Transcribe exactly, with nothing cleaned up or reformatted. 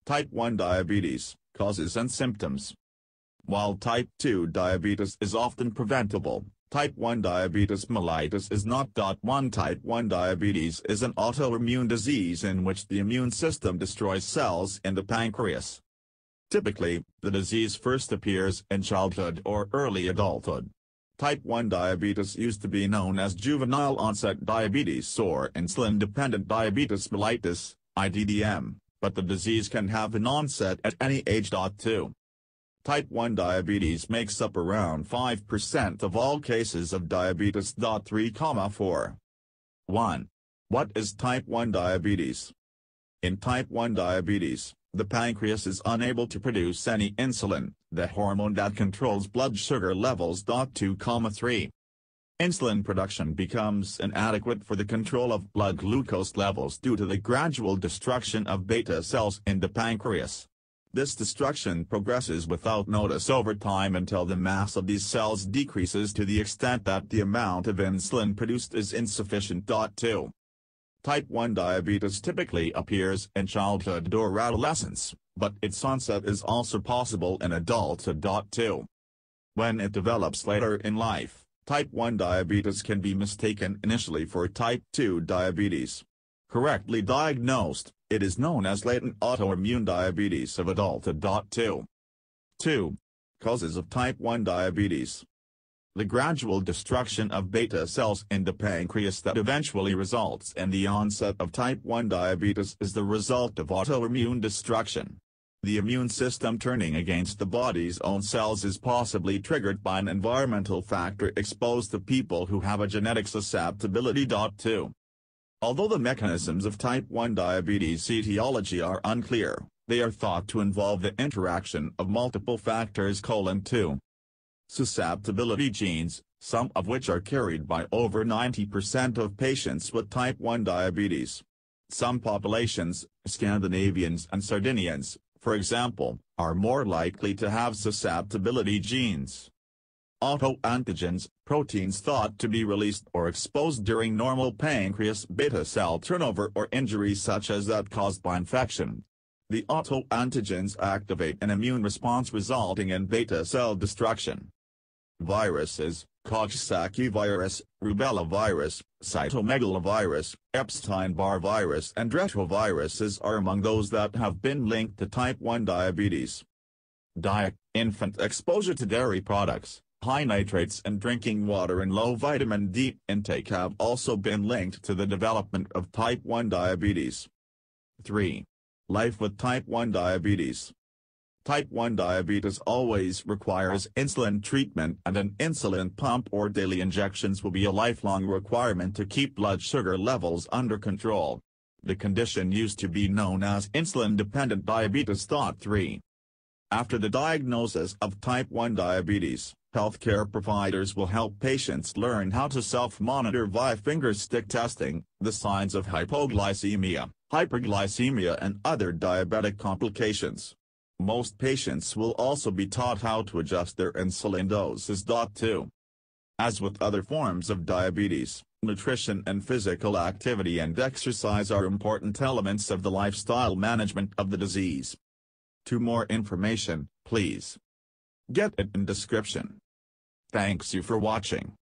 Type one diabetes, causes and symptoms. While type two diabetes is often preventable, type one diabetes mellitus is not. one Type one diabetes is an autoimmune disease in which the immune system destroys cells in the pancreas. Typically, the disease first appears in childhood or early adulthood. Type one diabetes used to be known as juvenile-onset diabetes or insulin-dependent diabetes mellitus, I D D M, but the disease can have an onset at any age. two Type one diabetes makes up around five percent of all cases of diabetes. three four one What is type one diabetes? In type one diabetes, the pancreas is unable to produce any insulin, the hormone that controls blood sugar levels. two three Insulin production becomes inadequate for the control of blood glucose levels due to the gradual destruction of beta cells in the pancreas. This destruction progresses without notice over time until the mass of these cells decreases to the extent that the amount of insulin produced is insufficient. two Type one diabetes typically appears in childhood or adolescence, but its onset is also possible in adulthood. two When it develops later in life, type one diabetes can be mistaken initially for type two diabetes. Correctly diagnosed, it is known as latent autoimmune diabetes of adulthood. two two Causes of type one diabetes. The gradual destruction of beta cells in the pancreas that eventually results in the onset of type one diabetes is the result of autoimmune destruction. The immune system turning against the body's own cells is possibly triggered by an environmental factor exposed to people who have a genetic susceptibility. two Although the mechanisms of type one diabetes etiology are unclear, they are thought to involve the interaction of multiple factors. two Susceptibility genes, some of which are carried by over ninety percent of patients with type one diabetes. Some populations, Scandinavians and Sardinians, for example, are more likely to have susceptibility genes. Autoantigens, proteins thought to be released or exposed during normal pancreas beta cell turnover or injuries such as that caused by infection. The autoantigens activate an immune response resulting in beta cell destruction. Viruses, Coxsackie virus, rubella virus, cytomegalovirus, Epstein-Barr virus and retroviruses are among those that have been linked to type one diabetes. Diet, infant exposure to dairy products, high nitrates and drinking water and low vitamin D intake have also been linked to the development of type one diabetes. three Life with type one diabetes. Type one diabetes always requires insulin treatment, and an insulin pump or daily injections will be a lifelong requirement to keep blood sugar levels under control. The condition used to be known as insulin-dependent diabetes. three After the diagnosis of type one diabetes, healthcare providers will help patients learn how to self-monitor via finger stick testing, the signs of hypoglycemia, hyperglycemia and other diabetic complications. Most patients will also be taught how to adjust their insulin doses. two As with other forms of diabetes, nutrition and physical activity and exercise are important elements of the lifestyle management of the disease. To more information, please get it in description. Thanks you for watching.